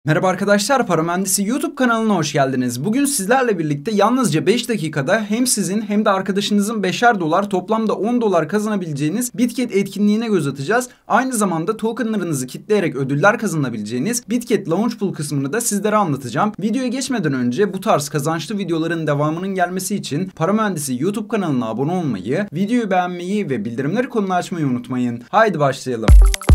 Merhaba arkadaşlar, Para Mühendisi YouTube kanalına hoş geldiniz. Bugün sizlerle birlikte yalnızca 5 dakikada hem sizin hem de arkadaşınızın $5'er toplamda $10 kazanabileceğiniz Bitget etkinliğine göz atacağız. Aynı zamanda tokenlarınızı kitleyerek ödüller kazanabileceğiniz Bitget Launchpool kısmını da sizlere anlatacağım. Videoya geçmeden önce bu tarz kazançlı videoların devamının gelmesi için Para Mühendisi YouTube kanalına abone olmayı, videoyu beğenmeyi ve bildirimleri konulu açmayı unutmayın. Haydi başlayalım.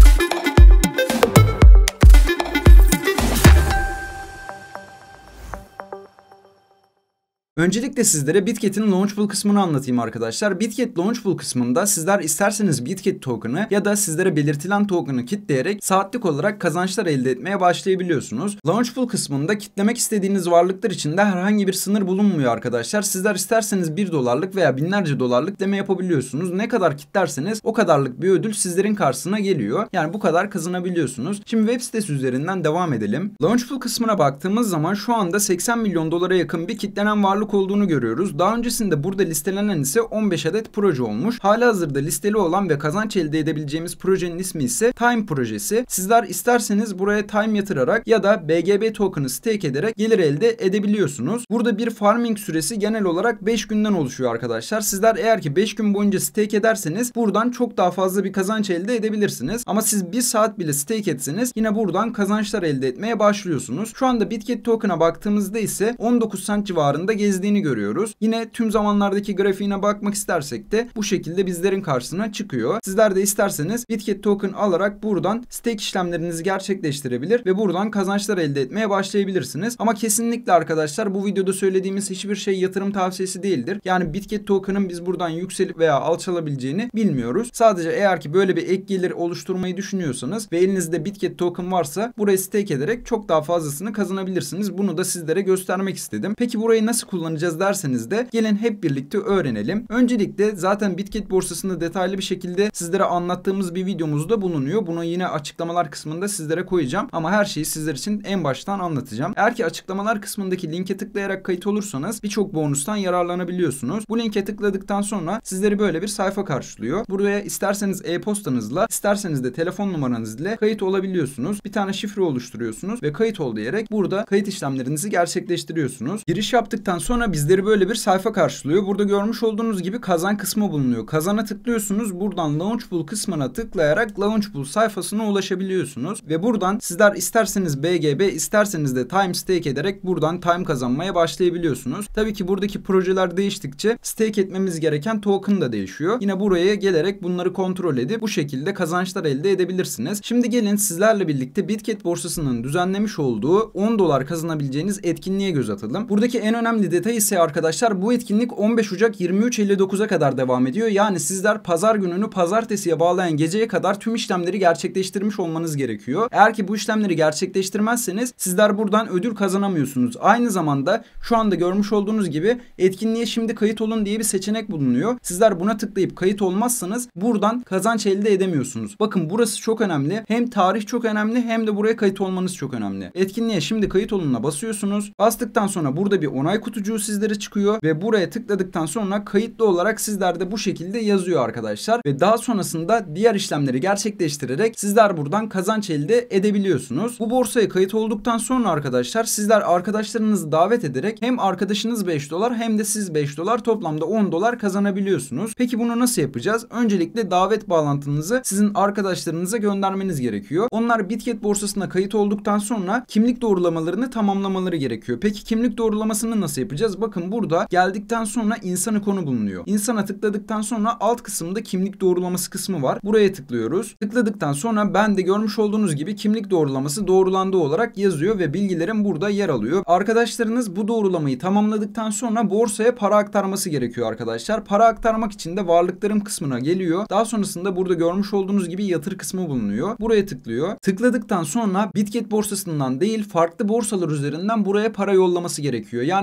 Öncelikle sizlere Bitget'in Launchpool kısmını anlatayım arkadaşlar. Bitget Launchpool kısmında sizler isterseniz Bitget token'ı ya da sizlere belirtilen token'ı kitleyerek saatlik olarak kazançlar elde etmeye başlayabiliyorsunuz. Launchpool kısmında kitlemek istediğiniz varlıklar için de herhangi bir sınır bulunmuyor arkadaşlar. Sizler isterseniz $1 veya binlerce dolarlık deme yapabiliyorsunuz. Ne kadar kitlerseniz o kadarlık bir ödül sizlerin karşısına geliyor. Yani bu kadar kazanabiliyorsunuz. Şimdi web sitesi üzerinden devam edelim. Launchpool kısmına baktığımız zaman şu anda $80 milyon yakın bir kitlenen varlık olduğunu görüyoruz. Daha öncesinde burada listelenen ise 15 adet proje olmuş. Halihazırda listeli olan ve kazanç elde edebileceğimiz projenin ismi ise Time projesi. Sizler isterseniz buraya Time yatırarak ya da BGB token'ı stake ederek gelir elde edebiliyorsunuz. Burada bir farming süresi genel olarak 5 günden oluşuyor arkadaşlar. Sizler eğer ki 5 gün boyunca stake ederseniz buradan çok daha fazla bir kazanç elde edebilirsiniz. Ama siz 1 saat bile stake etseniz yine buradan kazançlar elde etmeye başlıyorsunuz. Şu anda Bitget token'a baktığımızda ise 19 cent civarında gezdiğini görüyoruz. Yine tüm zamanlardaki grafiğine bakmak istersek de bu şekilde bizlerin karşısına çıkıyor. Sizler de isterseniz Bitget token alarak buradan stake işlemlerinizi gerçekleştirebilir ve buradan kazançlar elde etmeye başlayabilirsiniz. Ama kesinlikle arkadaşlar bu videoda söylediğimiz hiçbir şey yatırım tavsiyesi değildir. Yani Bitget token'ın biz buradan yükselip veya alçalabileceğini bilmiyoruz. Sadece eğer ki böyle bir ek gelir oluşturmayı düşünüyorsanız ve elinizde Bitget token varsa burayı stake ederek çok daha fazlasını kazanabilirsiniz. Bunu da sizlere göstermek istedim. Peki burayı nasıl kullanacağız derseniz de gelin hep birlikte öğrenelim. Öncelikle zaten Bitget borsasında detaylı bir şekilde sizlere anlattığımız bir videomuzda bulunuyor. Bunu yine açıklamalar kısmında sizlere koyacağım. Ama her şeyi sizler için en baştan anlatacağım. Eğer ki açıklamalar kısmındaki linke tıklayarak kayıt olursanız birçok bonustan yararlanabiliyorsunuz. Bu linke tıkladıktan sonra sizleri böyle bir sayfa karşılıyor. Buraya isterseniz e-postanızla, isterseniz de telefon numaranız ile kayıt olabiliyorsunuz. Bir tane şifre oluşturuyorsunuz ve kayıt ol diyerek burada kayıt işlemlerinizi gerçekleştiriyorsunuz. Giriş yaptıktan sonra bizleri böyle bir sayfa karşılıyor. Burada görmüş olduğunuz gibi kazan kısmı bulunuyor. Kazana tıklıyorsunuz. Buradan Launchpool kısmına tıklayarak Launchpool sayfasına ulaşabiliyorsunuz. Ve buradan sizler isterseniz BGB, isterseniz de Time stake ederek buradan Time kazanmaya başlayabiliyorsunuz. Tabii ki buradaki projeler değiştikçe stake etmemiz gereken token da değişiyor. Yine buraya gelerek bunları kontrol edip bu şekilde kazançlar elde edebilirsiniz. Şimdi gelin sizlerle birlikte Bitget borsasının düzenlemiş olduğu $10 kazanabileceğiniz etkinliğe göz atalım. Buradaki en önemli detay ise arkadaşlar bu etkinlik 15 Ocak 23.59'a kadar devam ediyor. Yani sizler pazar gününü pazartesiye bağlayan geceye kadar tüm işlemleri gerçekleştirmiş olmanız gerekiyor. Eğer ki bu işlemleri gerçekleştirmezseniz sizler buradan ödül kazanamıyorsunuz. Aynı zamanda şu anda görmüş olduğunuz gibi etkinliğe şimdi kayıt olun diye bir seçenek bulunuyor. Sizler buna tıklayıp kayıt olmazsanız buradan kazanç elde edemiyorsunuz. Bakın burası çok önemli. Hem tarih çok önemli hem de buraya kayıt olmanız çok önemli. Etkinliğe şimdi kayıt olununa basıyorsunuz. Bastıktan sonra burada bir onay kutucuğu sizlere çıkıyor ve buraya tıkladıktan sonra kayıtlı olarak sizlerde bu şekilde yazıyor arkadaşlar ve daha sonrasında diğer işlemleri gerçekleştirerek sizler buradan kazanç elde edebiliyorsunuz. Bu borsaya kayıt olduktan sonra arkadaşlar sizler arkadaşlarınızı davet ederek hem arkadaşınız $5 hem de siz $5 toplamda $10 kazanabiliyorsunuz. Peki bunu nasıl yapacağız? Öncelikle davet bağlantınızı sizin arkadaşlarınıza göndermeniz gerekiyor. Onlar Bitget borsasına kayıt olduktan sonra kimlik doğrulamalarını tamamlamaları gerekiyor. Peki kimlik doğrulamasını nasıl yapacağız? Bakın burada geldikten sonra insan ikonu bulunuyor. İnsana tıkladıktan sonra alt kısımda kimlik doğrulaması kısmı var. Buraya tıklıyoruz. Tıkladıktan sonra ben de görmüş olduğunuz gibi kimlik doğrulaması doğrulandı olarak yazıyor ve bilgilerim burada yer alıyor. Arkadaşlarınız bu doğrulamayı tamamladıktan sonra borsaya para aktarması gerekiyor arkadaşlar. Para aktarmak için de varlıklarım kısmına geliyor. Daha sonrasında burada görmüş olduğunuz gibi yatır kısmı bulunuyor. Buraya tıklıyor. Tıkladıktan sonra Bitget borsasından değil farklı borsalar üzerinden buraya para yollaması gerekiyor. Yani siz Bitget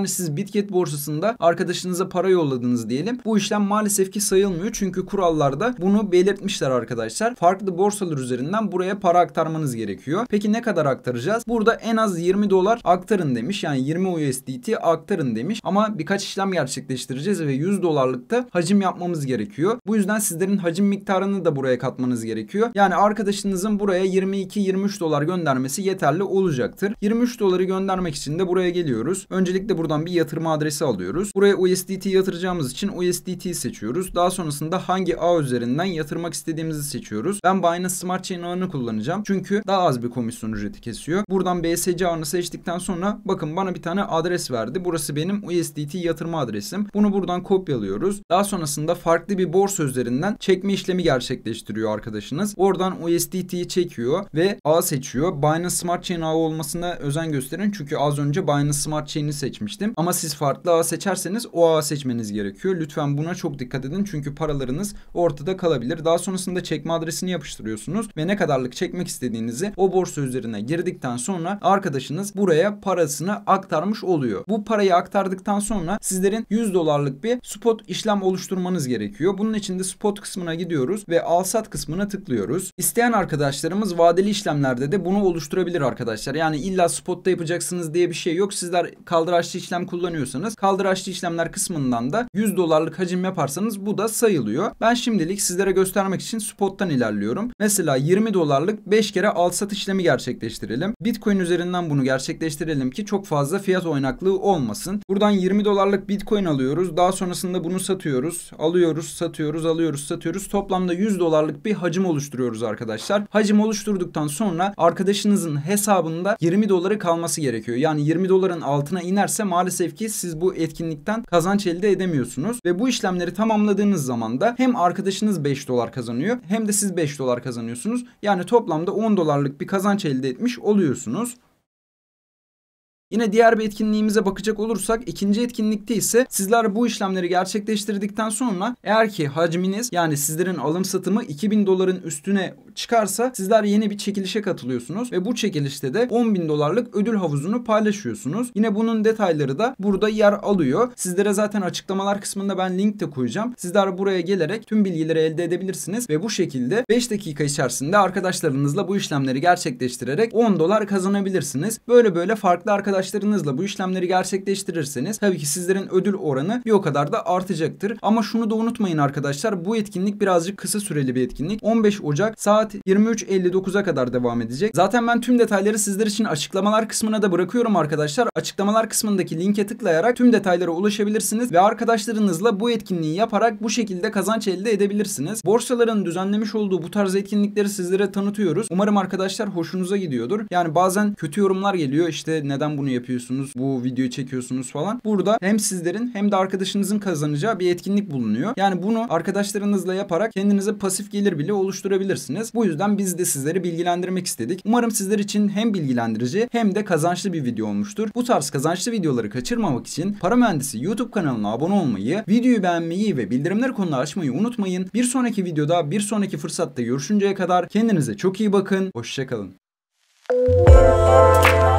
Bitget borsasında arkadaşınıza para yolladınız diyelim. Bu işlem maalesef ki sayılmıyor. Çünkü kurallarda bunu belirtmişler arkadaşlar. Farklı borsalar üzerinden buraya para aktarmanız gerekiyor. Peki ne kadar aktaracağız? Burada en az 20 dolar aktarın demiş. Yani 20 USDT aktarın demiş. Ama birkaç işlem gerçekleştireceğiz ve 100 dolarlık da hacim yapmamız gerekiyor. Bu yüzden sizlerin hacim miktarını da buraya katmanız gerekiyor. Yani arkadaşınızın buraya 22-23 dolar göndermesi yeterli olacaktır. 23 doları göndermek için de buraya geliyoruz. Öncelikle buradan bir yatırım adresi alıyoruz. Buraya USDT yatıracağımız için USDT seçiyoruz. Daha sonrasında hangi ağ üzerinden yatırmak istediğimizi seçiyoruz. Ben Binance Smart Chain ağını kullanacağım. Çünkü daha az bir komisyon ücreti kesiyor. Buradan BSC ağını seçtikten sonra bakın bana bir tane adres verdi. Burası benim USDT yatırma adresim. Bunu buradan kopyalıyoruz. Daha sonrasında farklı bir borsa üzerinden çekme işlemi gerçekleştiriyor arkadaşınız. Oradan USDT'yi çekiyor ve ağ seçiyor. Binance Smart Chain ağı olmasına özen gösterin. Çünkü az önce Binance Smart Chain'i seçmiştim. Ama siz farklı ağ seçerseniz o ağı seçmeniz gerekiyor. Lütfen buna çok dikkat edin. Çünkü paralarınız ortada kalabilir. Daha sonrasında çekme adresini yapıştırıyorsunuz ve ne kadarlık çekmek istediğinizi o borsa üzerine girdikten sonra arkadaşınız buraya parasını aktarmış oluyor. Bu parayı aktardıktan sonra sizlerin 100 dolarlık bir spot işlem oluşturmanız gerekiyor. Bunun için de spot kısmına gidiyoruz ve al sat kısmına tıklıyoruz. İsteyen arkadaşlarımız vadeli işlemlerde de bunu oluşturabilir arkadaşlar. Yani illa spotta yapacaksınız diye bir şey yok. Sizler kaldıraçlı işlem kullanıyorsanız kaldıraçlı işlemler kısmından da 100 dolarlık hacim yaparsanız bu da sayılıyor. Ben şimdilik sizlere göstermek için spottan ilerliyorum. Mesela 20 dolarlık 5 kere al sat işlemi gerçekleştirelim. Bitcoin üzerinden bunu gerçekleştirelim ki çok fazla fiyat oynaklığı olmasın. Buradan 20 dolarlık Bitcoin alıyoruz. Daha sonrasında bunu satıyoruz. Alıyoruz, satıyoruz, alıyoruz, satıyoruz. Toplamda 100 dolarlık bir hacim oluşturuyoruz arkadaşlar. Hacim oluşturduktan sonra arkadaşınızın hesabında 20 doları kalması gerekiyor. Yani 20 doların altına inerse maalesef ki siz bu etkinlikten kazanç elde edemiyorsunuz. Ve bu işlemleri tamamladığınız zaman da hem arkadaşınız 5 dolar kazanıyor hem de siz 5 dolar kazanıyorsunuz. Yani toplamda 10 dolarlık bir kazanç elde etmiş oluyorsunuz. Yine diğer bir etkinliğimize bakacak olursak ikinci etkinlikte ise sizler bu işlemleri gerçekleştirdikten sonra eğer ki hacminiz yani sizlerin alım satımı 2000 doların üstüne çıkarsa sizler yeni bir çekilişe katılıyorsunuz ve bu çekilişte de 10.000 dolarlık ödül havuzunu paylaşıyorsunuz. Yine bunun detayları da burada yer alıyor. Sizlere zaten açıklamalar kısmında ben link de koyacağım. Sizler buraya gelerek tüm bilgileri elde edebilirsiniz ve bu şekilde 5 dakika içerisinde arkadaşlarınızla bu işlemleri gerçekleştirerek 10 dolar kazanabilirsiniz. Böyle farklı arkadaşlarınızla bu işlemleri gerçekleştirirseniz tabii ki sizlerin ödül oranı bir o kadar da artacaktır. Ama şunu da unutmayın arkadaşlar, bu etkinlik birazcık kısa süreli bir etkinlik. 15 Ocak saat 23.59'a kadar devam edecek. Zaten ben tüm detayları sizler için açıklamalar kısmına da bırakıyorum arkadaşlar. Açıklamalar kısmındaki linke tıklayarak tüm detaylara ulaşabilirsiniz ve arkadaşlarınızla bu etkinliği yaparak bu şekilde kazanç elde edebilirsiniz. Borsaların düzenlemiş olduğu bu tarz etkinlikleri sizlere tanıtıyoruz. Umarım arkadaşlar hoşunuza gidiyordur. Yani bazen kötü yorumlar geliyor. İşte neden bunu yapıyorsunuz? Bu videoyu çekiyorsunuz falan. Burada hem sizlerin hem de arkadaşınızın kazanacağı bir etkinlik bulunuyor. Yani bunu arkadaşlarınızla yaparak kendinize pasif gelir bile oluşturabilirsiniz. Bu yüzden biz de sizleri bilgilendirmek istedik. Umarım sizler için hem bilgilendirici hem de kazançlı bir video olmuştur. Bu tarz kazançlı videoları kaçırmamak için Para Mühendisi YouTube kanalına abone olmayı, videoyu beğenmeyi ve bildirimler konusunu açmayı unutmayın. Bir sonraki videoda, bir sonraki fırsatta görüşünceye kadar kendinize çok iyi bakın. Hoşça kalın.